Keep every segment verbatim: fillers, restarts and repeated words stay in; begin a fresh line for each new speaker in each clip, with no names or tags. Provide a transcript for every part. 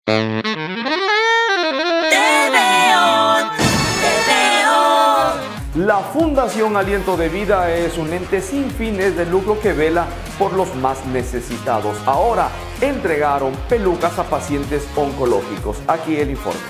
La Fundación Aliento de Vida es un ente sin fines de lucro que vela por los más necesitados. Ahora entregaron pelucas a pacientes oncológicos. Aquí el informe.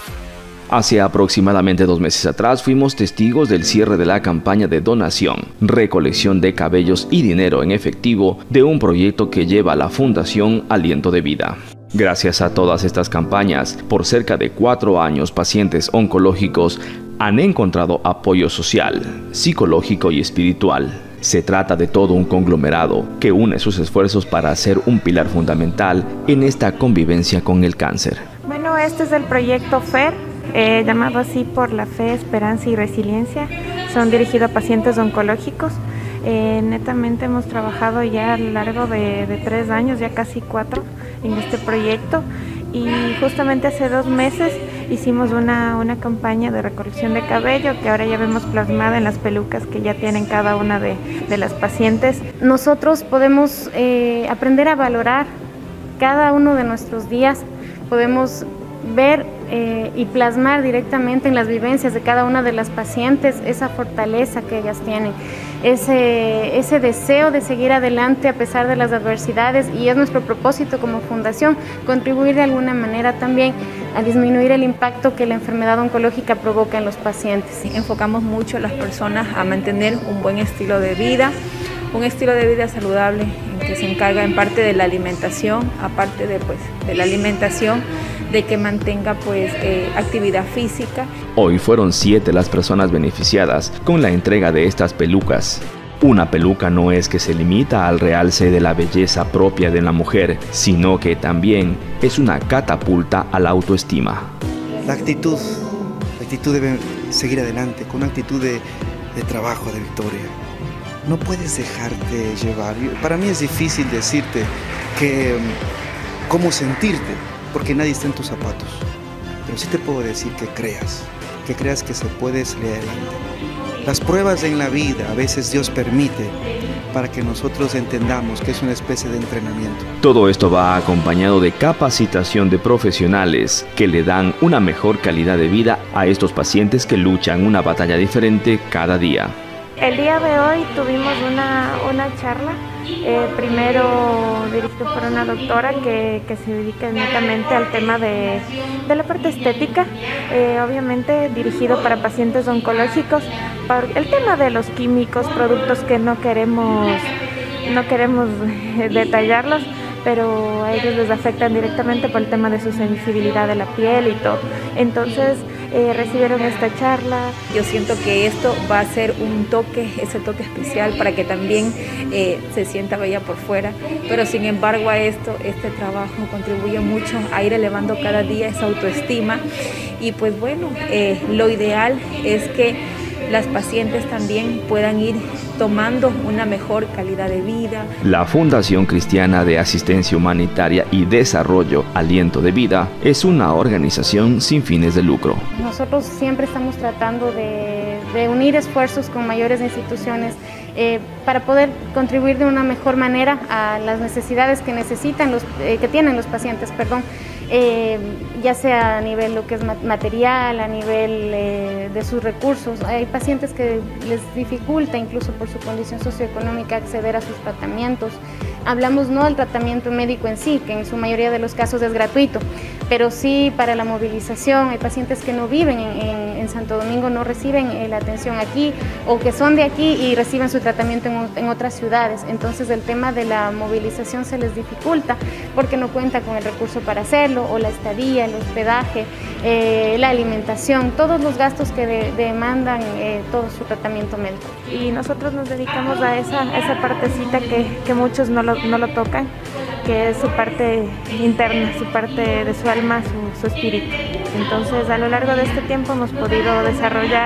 Hace aproximadamente dos meses atrás fuimos testigos del cierre de la campaña de donación, recolección de cabellos y dinero en efectivo de un proyecto que lleva la Fundación Aliento de Vida. Gracias a todas estas campañas, por cerca de cuatro años, pacientes oncológicos han encontrado apoyo social, psicológico y espiritual. Se trata de todo un conglomerado que une sus esfuerzos para ser un pilar fundamental en esta convivencia con el cáncer.
Bueno, este es el proyecto F E R, eh, llamado así por la fe, esperanza y resiliencia. Son dirigidos a pacientes oncológicos. Eh, netamente hemos trabajado ya a lo largo de, de tres años, ya casi cuatro, en este proyecto. Y justamente hace dos meses hicimos una, una campaña de recolección de cabello que ahora ya vemos plasmada en las pelucas que ya tienen cada una de, de las pacientes.
Nosotros podemos eh, aprender a valorar cada uno de nuestros días, podemos ver eh, y plasmar directamente en las vivencias de cada una de las pacientes esa fortaleza que ellas tienen, ese, ese deseo de seguir adelante a pesar de las adversidades, y es nuestro propósito como fundación contribuir de alguna manera también a disminuir el impacto que la enfermedad oncológica provoca en los pacientes.
Enfocamos mucho a las personas a mantener un buen estilo de vida, un estilo de vida saludable en que se encarga en parte de la alimentación, aparte de, pues, de la alimentación, de que mantenga pues eh, actividad física.
Hoy fueron siete las personas beneficiadas con la entrega de estas pelucas. Una peluca no es que se limita al realce de la belleza propia de la mujer, sino que también es una catapulta a la autoestima.
La actitud, la actitud debe seguir adelante, con una actitud de, de trabajo, de victoria. No puedes dejarte llevar. Para mí es difícil decirte que, cómo sentirte, porque nadie está en tus zapatos. Pero sí te puedo decir que creas, que creas que se puede salir adelante. Las pruebas en la vida a veces Dios permite para que nosotros entendamos que es una especie de entrenamiento.
Todo esto va acompañado de capacitación de profesionales que le dan una mejor calidad de vida a estos pacientes que luchan una batalla diferente cada día.
El día de hoy tuvimos una, una charla, eh, primero dirigida por una doctora que, que se dedica netamente al tema de, de la parte estética, eh, obviamente dirigido para pacientes oncológicos, por el tema de los químicos, productos que no queremos, no queremos detallarlos, pero a ellos les afectan directamente por el tema de su sensibilidad de la piel y todo. Entonces eh, recibieron esta charla.
Yo siento que esto va a ser un toque, ese toque especial para que también eh, se sienta bella por fuera, pero sin embargo a esto, este trabajo contribuye mucho a ir elevando cada día esa autoestima, y pues bueno, eh, lo ideal es que las pacientes también puedan ir tomando una mejor calidad de vida.
La Fundación Cristiana de Asistencia Humanitaria y Desarrollo Aliento de Vida es una organización sin fines de lucro.
Nosotros siempre estamos tratando de, de unir esfuerzos con mayores instituciones eh, para poder contribuir de una mejor manera a las necesidades que necesitan los, eh, que tienen los pacientes, perdón. Eh, ya sea a nivel lo que es material, a nivel eh, de sus recursos. Hay pacientes que les dificulta incluso por su condición socioeconómica acceder a sus tratamientos. Hablamos no del tratamiento médico en sí, que en su mayoría de los casos es gratuito, pero sí para la movilización. Hay pacientes que no viven en, en, en Santo Domingo, no reciben eh, la atención aquí, o que son de aquí y reciben su tratamiento en, en otras ciudades. Entonces el tema de la movilización se les dificulta porque no cuenta con el recurso para hacerlo, o la estadía, el hospedaje, eh, la alimentación, todos los gastos que de, demandan eh, todo su tratamiento médico.
Y nosotros nos dedicamos a esa, a esa partecita que, que muchos no lo, no lo tocan, que es su parte interna, su parte de su alma, su, su espíritu. Entonces a lo largo de este tiempo hemos podido desarrollar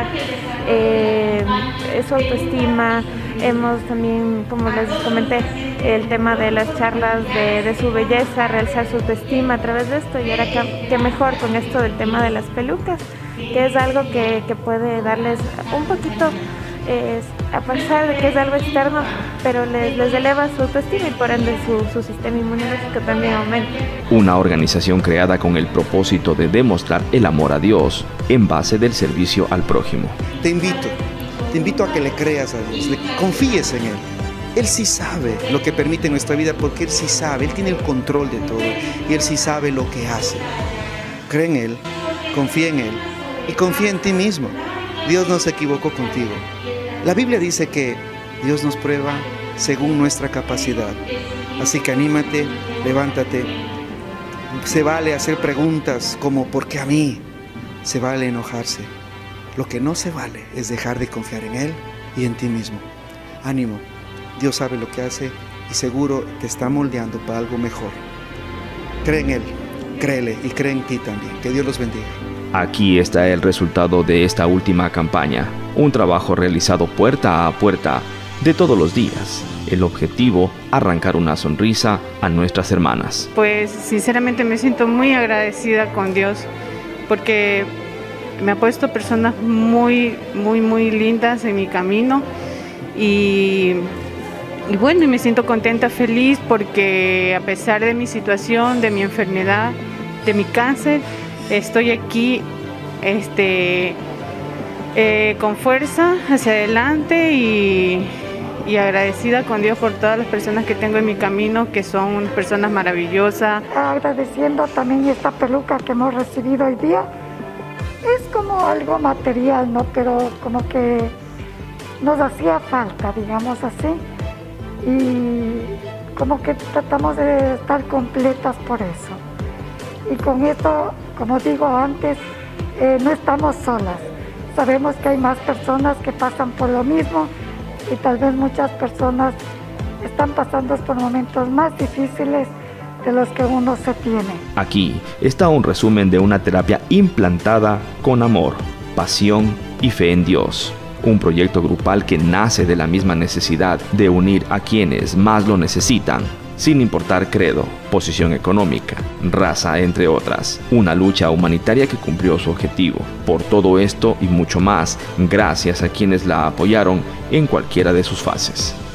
eh, su autoestima. Hemos también, como les comenté, el tema de las charlas de, de su belleza, realzar su autoestima a través de esto, y ahora que, que mejor con esto del tema de las pelucas, que es algo que, que puede darles un poquito es, a pesar de que es algo externo, pero les, les eleva su autoestima y por ende su, su sistema inmunológico también aumenta.
Una organización creada con el propósito de demostrar el amor a Dios en base del servicio al prójimo.
Te invito, te invito a que le creas a Dios, le confíes en Él. Él sí sabe lo que permite en nuestra vida porque Él sí sabe, Él tiene el control de todo y Él sí sabe lo que hace. Cree en Él, confía en Él y confía en ti mismo. Dios no se equivocó contigo. La Biblia dice que Dios nos prueba según nuestra capacidad. Así que anímate, levántate. Se vale hacer preguntas como ¿por qué a mí? Se vale enojarse. Lo que no se vale es dejar de confiar en Él y en ti mismo. Ánimo, Dios sabe lo que hace y seguro te está moldeando para algo mejor. Cree en Él, créele y cree en ti también. Que Dios los bendiga.
Aquí está el resultado de esta última campaña, un trabajo realizado puerta a puerta de todos los días. El objetivo, arrancar una sonrisa a nuestras hermanas.
Pues sinceramente me siento muy agradecida con Dios porque me ha puesto personas muy, muy, muy lindas en mi camino y, y bueno, y me siento contenta, feliz porque a pesar de mi situación, de mi enfermedad, de mi cáncer, estoy aquí este, eh, con fuerza hacia adelante y, y agradecida con Dios por todas las personas que tengo en mi camino, que son personas maravillosas.
Agradeciendo también esta peluca que hemos recibido hoy día. Es como algo material, ¿no? Pero como que nos hacía falta, digamos así. Y como que tratamos de estar completas por eso. Y con esto, como digo antes, eh, no estamos solas. Sabemos que hay más personas que pasan por lo mismo y tal vez muchas personas están pasando por momentos más difíciles de los que uno se tiene.
Aquí está un resumen de una terapia implantada con amor, pasión y fe en Dios. Un proyecto grupal que nace de la misma necesidad de unir a quienes más lo necesitan, sin importar credo, posición económica, raza, entre otras. Una lucha humanitaria que cumplió su objetivo. Por todo esto y mucho más, gracias a quienes la apoyaron en cualquiera de sus fases.